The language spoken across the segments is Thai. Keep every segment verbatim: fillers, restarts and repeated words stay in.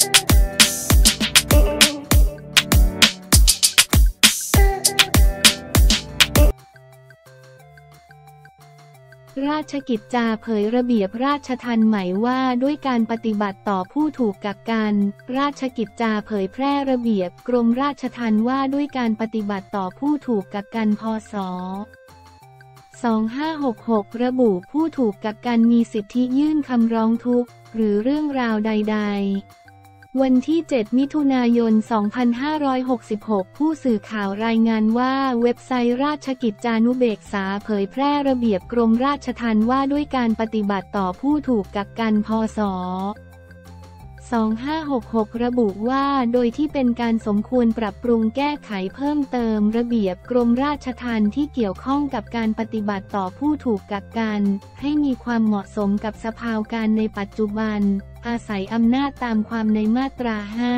ราชกิจจาเผยระเบียบราชทัณฑ์ใหม่ว่าด้วยการปฏิบัติต่อผู้ถูกกักกันราชกิจจาเผยแพร่ระเบียบกรมราชทัณฑ์ว่าด้วยการปฏิบัติต่อผู้ถูกกักกันพ.ศ. สองพันห้าร้อยหกสิบหกระบุผู้ถูกกักกันมีสิทธิยื่นคำร้องทุกข์หรือเรื่องราวใดๆวันที่เจ็ดมิถุนายนสองพันห้าร้อยหกสิบหกผู้สื่อข่าวรายงานว่าเว็บไซต์ราชกิจจานุเบกษาเผยแพร่ระเบียบกรมราชทัณฑ์ว่าด้วยการปฏิบัติต่อผู้ถูกกักกันพ.ศ. สองพันห้าร้อยหกสิบหกระบุว่าโดยที่เป็นการสมควรปรับปรุงแก้ไขเพิ่มเติมระเบียบกรมราชทัณฑ์ที่เกี่ยวข้องกับการปฏิบัติต่อผู้ถูกกักกันให้มีความเหมาะสมกับสภาวะการในปัจจุบันอาศัยอำนาจตามความในมาตราห้า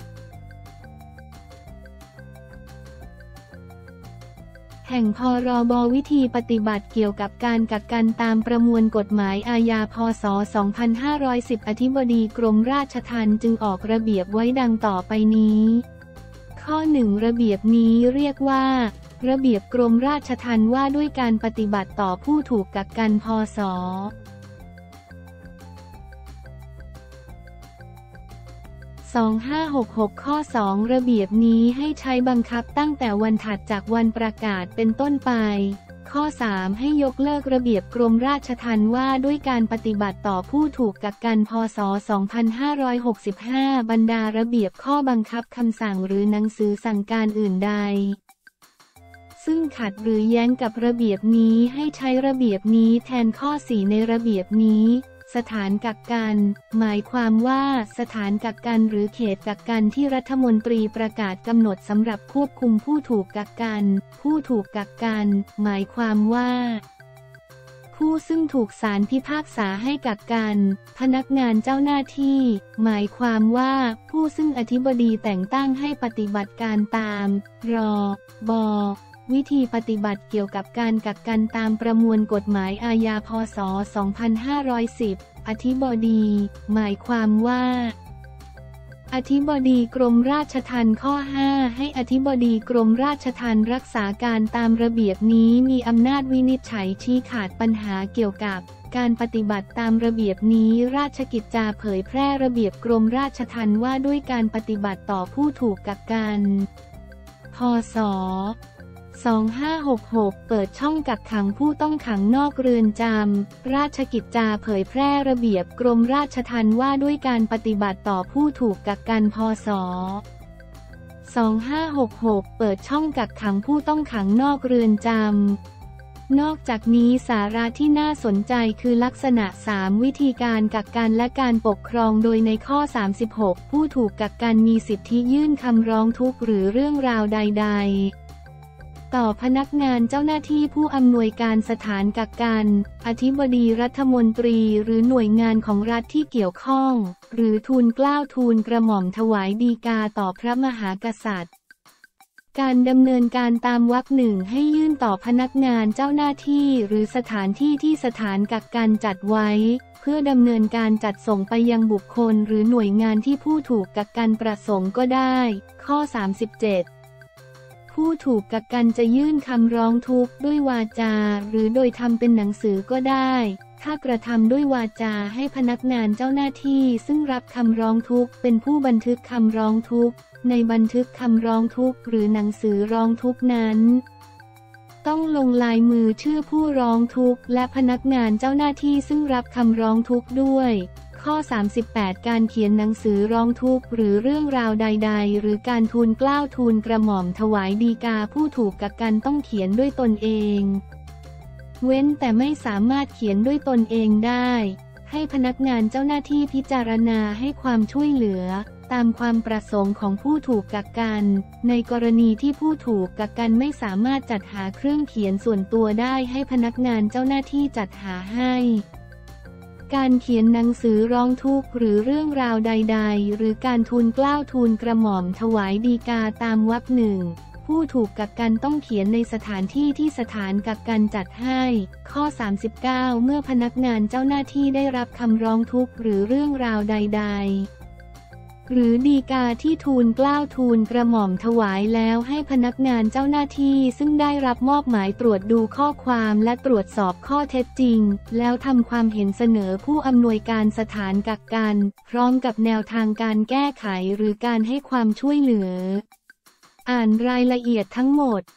แห่งพรบวิธีปฏิบัติเกี่ยวกับการกักกันตามประมวลกฎหมายอาญาพ.ศ. สองพันห้าร้อยสิบอธิบดีกรมราชทัณฑ์จึงออกระเบียบไว้ดังต่อไปนี้ข้อหนึ่งระเบียบนี้เรียกว่าระเบียบกรมราชทัณฑ์ว่าด้วยการปฏิบัติต่อผู้ถูกกักกันพ.ศ. สองพันห้าร้อยหกสิบหกข้อสองระเบียบนี้ให้ใช้บังคับตั้งแต่วันถัดจากวันประกาศเป็นต้นไปข้อสามให้ยกเลิกระเบียบกรมราชทัณฑ์ว่าด้วยการปฏิบัติต่อผู้ถูกกักกันพ.ศ. สองพันห้าร้อยหกสิบห้าบรรดาระเบียบข้อบังคับคำสั่งหรือหนังสือสั่งการอื่นใดซึ่งขัดหรือแย้งกับระเบียบนี้ให้ใช้ระเบียบนี้แทนข้อสี่ในระเบียบนี้สถานกักกันหมายความว่าสถานกักกันหรือเขตกักกันที่รัฐมนตรีประกาศกำหนดสำหรับควบคุมผู้ถูกกักกันผู้ถูกกักกันหมายความว่าผู้ซึ่งถูกศาลพิพากษาให้กักกันพนักงานเจ้าหน้าที่หมายความว่าผู้ซึ่งอธิบดีแต่งตั้งให้ปฏิบัติการตามรบวิธีปฏิบัติเกี่ยวกับการกักกันตามประมวลกฎหมายอาญาพ.ศ. สองพันห้าร้อยสิบอธิบดีหมายความว่าอธิบดีกรมราชทัณฑ์ข้อห้าให้อธิบดีกรมราชทัณฑ์รักษาการตามระเบียบนี้มีอำนาจวินิจฉัยชี้ขาดปัญหาเกี่ยวกับการปฏิบัติตามระเบียบนี้ราชกิจจาเผยแพร่ระเบียบกรมราชทัณฑ์ว่าด้วยการปฏิบัติต่อผู้ถูกกักกันพ.ศ. สองพันห้าร้อยหกสิบหกเปิดช่องกักขังผู้ต้องขังนอกเรือนจำราชกิจจาเผยแพร่ระเบียบกรมราชทัณฑ์ว่าด้วยการปฏิบัติต่อผู้ถูกกักกันพ.ศ. สองพันห้าร้อยหกสิบหกเปิดช่องกักขังผู้ต้องขังนอกเรือนจำนอกจากนี้สาระที่น่าสนใจคือลักษณะสามวิธีการกักกันและการปกครองโดยในข้อสามสิบหกผู้ถูกกักกันมีสิทธิยื่นคำร้องทุกข์หรือเรื่องราวใดๆต่อพนักงานเจ้าหน้าที่ผู้อำนวยการสถานกักกันอธิบดีรัฐมนตรีหรือหน่วยงานของรัฐที่เกี่ยวข้องหรือทูลเกล้าทูลกระหม่อมถวายฎีกาต่อพระมหากษัตริย์การดำเนินการตามวรรคหนึ่งให้ยื่นต่อพนักงานเจ้าหน้าที่หรือสถานที่ที่สถานกักกันจัดไว้เพื่อดำเนินการจัดส่งไปยังบุคคลหรือหน่วยงานที่ผู้ถูกกักกันประสงค์ก็ได้ข้อสามสิบเจ็ดผู้ถูกกักกันจะยื่นคำร้องทุกข์ด้วยวาจาหรือโดยทำเป็นหนังสือก็ได้ถ้ากระทำด้วยวาจาให้พนักงานเจ้าหน้าที่ซึ่งรับคำร้องทุกข์เป็นผู้บันทึกคำร้องทุกข์ในบันทึกคำร้องทุกข์หรือหนังสือร้องทุกข์นั้นต้องลงลายมือชื่อผู้ร้องทุกข์และพนักงานเจ้าหน้าที่ซึ่งรับคำร้องทุกข์ด้วยข้อสามสิบแปดการเขียนหนังสือร้องทุกข์หรือเรื่องราวใดๆหรือการทูลเกล้าทูลกระหม่อมถวายฎีกาผู้ถูกกักกันต้องเขียนด้วยตนเองเว้นแต่ไม่สามารถเขียนด้วยตนเองได้ให้พนักงานเจ้าหน้าที่พิจารณาให้ความช่วยเหลือตามความประสงค์ของผู้ถูกกักกันในกรณีที่ผู้ถูกกักกันไม่สามารถจัดหาเครื่องเขียนส่วนตัวได้ให้พนักงานเจ้าหน้าที่จัดหาให้การเขียนหนังสือร้องทุกข์หรือเรื่องราวใดๆหรือการทูลเกล้าทูลกระหม่อมถวายฎีกาตามวรรคหนึ่งผู้ถูกกักกันต้องเขียนในสถานที่ที่สถานกักกันจัดให้ข้อสามสิบเก้าเมื่อพนักงานเจ้าหน้าที่ได้รับคำร้องทุกข์หรือเรื่องราวใดๆหรือฎีกาที่ทูลเกล้าทูลกระหม่อมถวายแล้วให้พนักงานเจ้าหน้าที่ซึ่งได้รับมอบหมายตรวจดูข้อความและตรวจสอบข้อเท็จจริงแล้วทำความเห็นเสนอผู้อำนวยการสถานกักกันพร้อมกับแนวทางการแก้ไขหรือการให้ความช่วยเหลืออ่านรายละเอียดทั้งหมด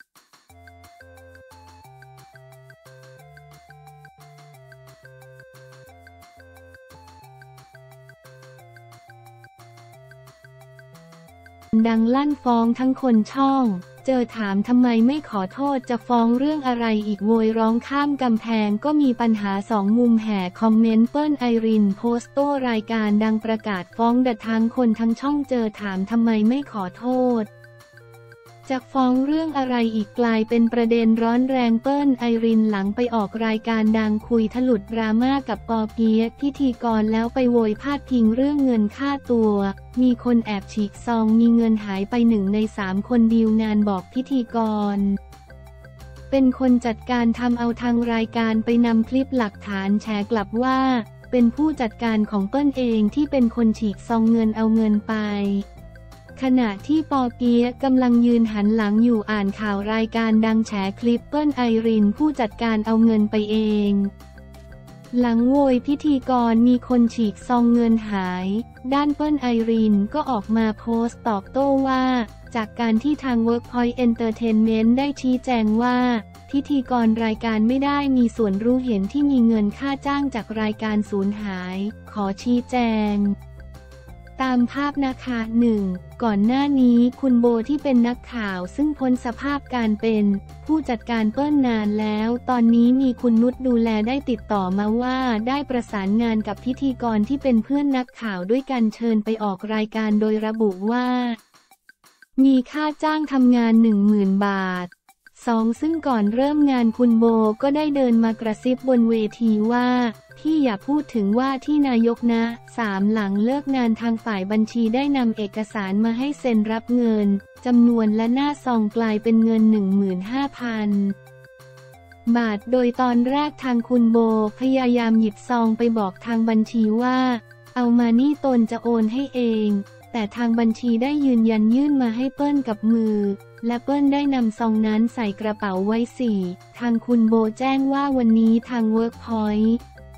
ดังลั่นฟ้องทั้งคนช่องเจอถามทำไมไม่ขอโทษจะฟ้องเรื่องอะไรอีกโวยร้องข้ามกำแพงก็มีปัญหาสองมุมแห่คอมเมนต์เปิ้ลไอรินโพสต์โต้รายการดังประกาศฟ้องดัดทั้งคนทั้งช่องเจอถามทำไมไม่ขอโทษจะฟ้องเรื่องอะไรอีกกลายเป็นประเด็นร้อนแรงเปิ้ลไอรินหลังไปออกรายการดังคุยถลุดดราม่ากับปอเปี๊ยกพิธีกรแล้วไปโวยพาดพิงเรื่องเงินค่าตัวมีคนแอบฉีกซองมีเงินหายไปหนึ่งในสามคนดีลงานบอกพิธีกรเป็นคนจัดการทำเอาทางรายการไปนำคลิปหลักฐานแฉกลับว่าเป็นผู้จัดการของเปิ้ลเองที่เป็นคนฉีกซองเงินเอาเงินไปขณะที่ปอเปี๊ยกกำลังยืนหันหลังอยู่อ่านข่าวรายการดังแฉคลิปเปิ้ลไอรินผู้จัดการเอาเงินไปเองหลังโวยพิธีกรมีคนฉีกซองเงินหายด้านเปิ้ลไอรินก็ออกมาโพสต์ตอบโต้ว่าจากการที่ทาง Workpoint Entertainment ได้ชี้แจงว่าพิธีกรรายการไม่ได้มีส่วนรู้เห็นที่มีเงินค่าจ้างจากรายการสูญหายขอชี้แจงตามภาพนะคะหนึ่งก่อนหน้านี้คุณโบที่เป็นนักข่าวซึ่งพ้นสภาพการเป็นผู้จัดการเปิ้ลนานแล้วตอนนี้มีคุณนุชดูแลได้ติดต่อมาว่าได้ประสานงานกับพิธีกรที่เป็นเพื่อนนักข่าวด้วยกันเชิญไปออกรายการโดยระบุว่ามีค่าจ้างทำงาน หนึ่งหมื่น บาทสองซึ่งก่อนเริ่มงานคุณโบก็ได้เดินมากระซิบบนเวทีว่าพี่อย่าพูดถึงว่าที่นายกนะสามหลังเลิกงานทางฝ่ายบัญชีได้นำเอกสารมาให้เซ็นรับเงินจำนวนและหน้าซองกลายเป็นเงิน หนึ่งหมื่นห้าพัน บาทโดยตอนแรกทางคุณโบพยายามหยิบซองไปบอกทางบัญชีว่าเอามานี่ตนจะโอนให้เองแต่ทางบัญชีได้ยืนยันยื่นมาให้เปิ้ลกับมือและเปิ้ลได้นำซองนั้นใส่กระเป๋าไว้สี่ทางคุณโบแจ้งว่าวันนี้ทาง Workpoint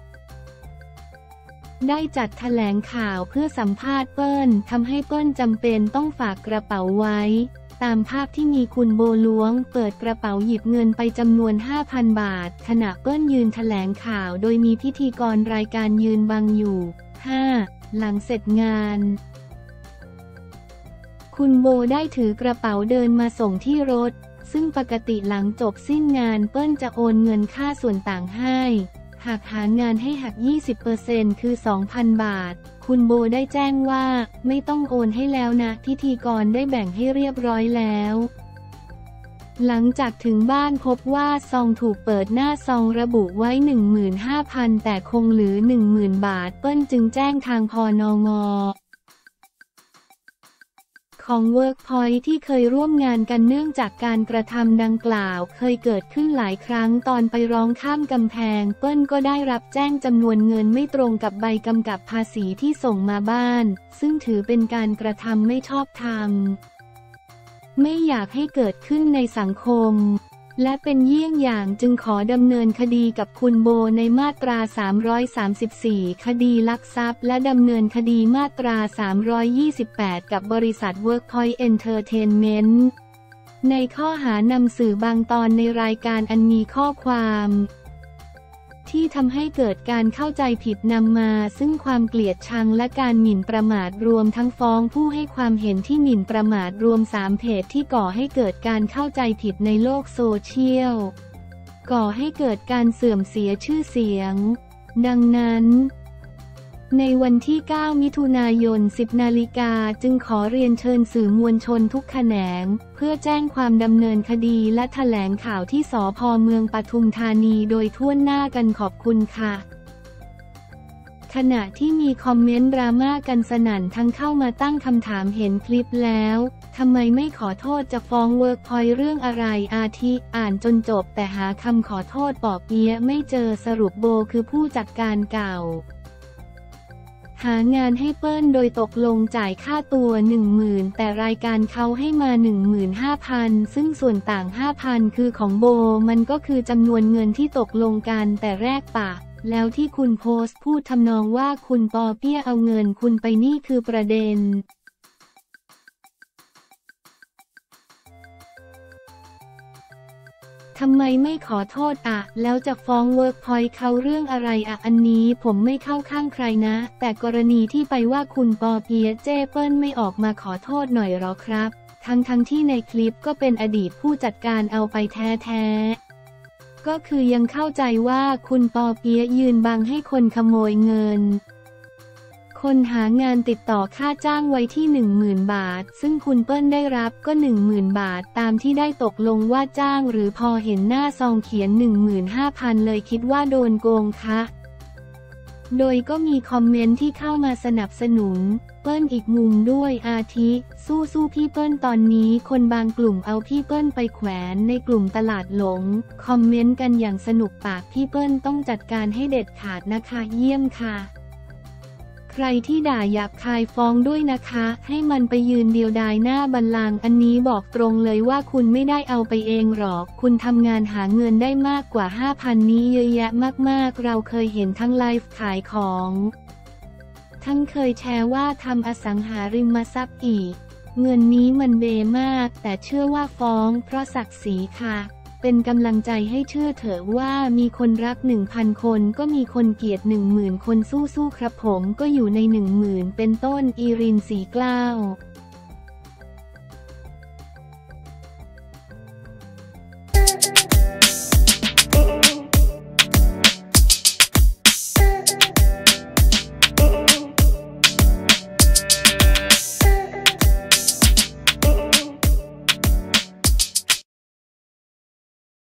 ได้จัดแถลงข่าวเพื่อสัมภาษณ์เปิ้ลทำให้เปิ้ลจำเป็นต้องฝากกระเป๋าไว้ตามภาพที่มีคุณโบล้วงเปิดกระเป๋าหยิบเงินไปจำนวน ห้าพัน บาทขณะเปิ้ลยืนแถลงข่าวโดยมีพิธีกรรายการยืนบังอยู่ ห้า หลังเสร็จงานคุณโบได้ถือกระเป๋าเดินมาส่งที่รถซึ่งปกติหลังจบสิ้นงานเปิ้ลจะโอนเงินค่าส่วนต่างให้หากหางานให้หัก ยี่สิบเปอร์เซ็นต์ คือ สองพัน บาทคุณโบได้แจ้งว่าไม่ต้องโอนให้แล้วนะพิธีกรได้แบ่งให้เรียบร้อยแล้วหลังจากถึงบ้านพบว่าซองถูกเปิดหน้าซองระบุไว้ หนึ่งหมื่นห้าพัน แต่คงเหลือ หนึ่งหมื่น บาทเปิ้ลจึงแจ้งทางพนง.ของ Workpoint ที่เคยร่วมงานกันเนื่องจากการกระทำดังกล่าวเคยเกิดขึ้นหลายครั้งตอนไปร้องข้ามกำแพงเปิ้ลก็ได้รับแจ้งจำนวนเงินไม่ตรงกับใบกำกับภาษีที่ส่งมาบ้านซึ่งถือเป็นการกระทำไม่ชอบธรรมไม่อยากให้เกิดขึ้นในสังคมและเป็นเยี่ยงอย่างจึงขอดำเนินคดีกับคุณโบในมาตราสามร้อยสามสิบสี่คดีลักทรัพย์และดำเนินคดีมาตราสามร้อยยี่สิบแปดกับบริษัท Workpoint Entertainment ในข้อหานำสื่อบางตอนในรายการอันมีข้อความที่ทำให้เกิดการเข้าใจผิดนำมาซึ่งความเกลียดชังและการหมิ่นประมาทรวมทั้งฟ้องผู้ให้ความเห็นที่หมิ่นประมาทรวมสามเพจที่ก่อให้เกิดการเข้าใจผิดในโลกโซเชียลก่อให้เกิดการเสื่อมเสียชื่อเสียงดังนั้นในวันที่ เก้า มิถุนายน สิบ นาฬิกาจึงขอเรียนเชิญสื่อมวลชนทุกแขนงเพื่อแจ้งความดำเนินคดีและแถลงข่าวที่สภ.เมืองปทุมธานีโดยทั่วหน้ากันขอบคุณค่ะขณะที่มีคอมเมนต์ดราม่ากันสนั่นทั้งเข้ามาตั้งคำถามเห็นคลิปแล้วทำไมไม่ขอโทษจะฟ้อง Workpoint เรื่องอะไรอาทิอ่านจนจบแต่หาคำขอโทษปอเปี๊ยะไม่เจอสรุปโบคือผู้จัดการเก่าหางานให้เปิ้ลโดยตกลงจ่ายค่าตัวหนึ่งหมื่นแต่รายการเขาให้มา หนึ่งหมื่นห้าพัน ซึ่งส่วนต่าง ห้าพัน คือของโบมันก็คือจำนวนเงินที่ตกลงกันแต่แรกปะแล้วที่คุณโพสต์พูดทำนองว่าคุณปอเปี้ยเอาเงินคุณไปนี่คือประเด็นทำไมไม่ขอโทษอะแล้วจะฟ้องเวิร์กพอยต์เขาเรื่องอะไรอะอันนี้ผมไม่เข้าข้างใครนะแต่กรณีที่ไปว่าคุณปอเปี๊ยะเจ้เปิ้ลไม่ออกมาขอโทษหน่อยหรอครับทั้งทั้งที่ในคลิปก็เป็นอดีตผู้จัดการเอาไปแท้ๆก็คือยังเข้าใจว่าคุณปอเปี๊ยะยืนบังให้คนขโมยเงินคนหางานติดต่อค่าจ้างไว้ที่ หนึ่งหมื่น บาทซึ่งคุณเปิ้ลได้รับก็ หนึ่งหมื่น บาทตามที่ได้ตกลงว่าจ้างหรือพอเห็นหน้าซองเขียน หนึ่งหมื่นห้าพัน เลยคิดว่าโดนโกงคะโดยก็มีคอมเมนต์ที่เข้ามาสนับสนุนเปิ้ลอีกมุมด้วยอาทิสู้สู้พี่เปิ้ลตอนนี้คนบางกลุ่มเอาพี่เปิ้ลไปแขวนในกลุ่มตลาดหลงคอมเมนต์กันอย่างสนุกปากพี่เปิ้ลต้องจัดการให้เด็ดขาดนะคะเยี่ยมค่ะใครที่ด่าหยาบคายฟ้องด้วยนะคะให้มันไปยืนเดียวดายหน้าบัลลังก์อันนี้บอกตรงเลยว่าคุณไม่ได้เอาไปเองหรอกคุณทำงานหาเงินได้มากกว่า ห้าพัน นี้เยอะแยะมากๆเราเคยเห็นทั้งไลฟ์ขายของทั้งเคยแชร์ว่าทำอสังหาริมทรัพย์อีกเงินนี้มันเบมากแต่เชื่อว่าฟ้องเพราะศักดิ์ศรีค่ะเป็นกำลังใจให้เชื่อเถอะว่ามีคนรัก หนึ่งพัน คนก็มีคนเกลียด หนึ่งหมื่น คนสู้ๆครับผมก็อยู่ใน หนึ่งหมื่น เป็นต้นอีริน สีเกล้า